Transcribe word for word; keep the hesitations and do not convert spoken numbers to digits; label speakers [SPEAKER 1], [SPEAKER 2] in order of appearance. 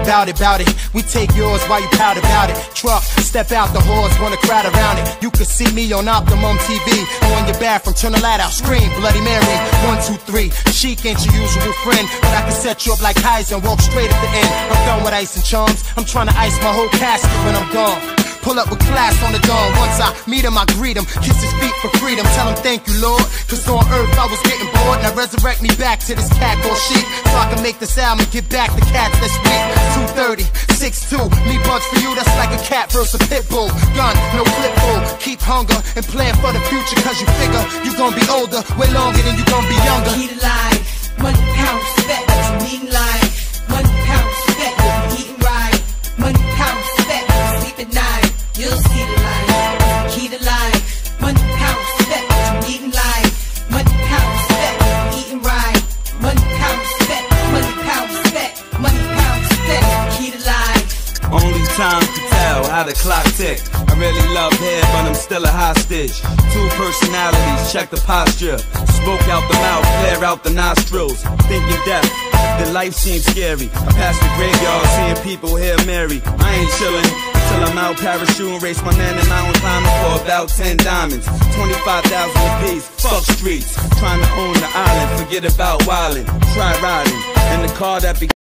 [SPEAKER 1] Bout it, bout it, we take yours while you pout about it. Truck, step out the horse, wanna crowd around it. You can see me on Optimum T V, on your bathroom, turn the light out, scream, Bloody Mary, one, two, three. Chic ain't your usual friend, but I can set you up like Kaiser and walk straight at the end. I'm done with ice and charms, I'm trying to ice my whole casket when I'm gone. Pull up with class on the dawn. Once I meet him, I greet him, kiss his feet for freedom. Tell him thank you, Lord, cause on earth I was getting bored. Now resurrect me back to this cat or sheep, so I can make this album and get back the cats that's weak. Two thirty, six two, me bugs for you, that's like a cat versus a pit bull. Gun, no clip bull, keep hunger and plan for the future, cause you figure you gon' be older way longer than you gon' be younger.
[SPEAKER 2] Eat alive, one pound fat, what you eating like? One pound fat, what you eating right? One pound fat, what you sleep at night? You'll see the light, key to life. One pound fat, what you eating like? One pound fat, what you eating right? One pound fat, one pound fat, one pound fat, key to life.
[SPEAKER 3] Only time to tell how the clock ticked. I really love hair, but I'm still a hostage. Two personalities, check the posture. Smoke out the mouth, clear out the nostrils. Thinking death, the life seems scary. I pass the graveyard, seeing people here marry. I ain't chillin' till I'm out parachuting, race my man in mountain climbing for about ten diamonds. Twenty-five thousand apiece, fuck streets. Trying to own the island, forget about wildin'. Try riding in the car that be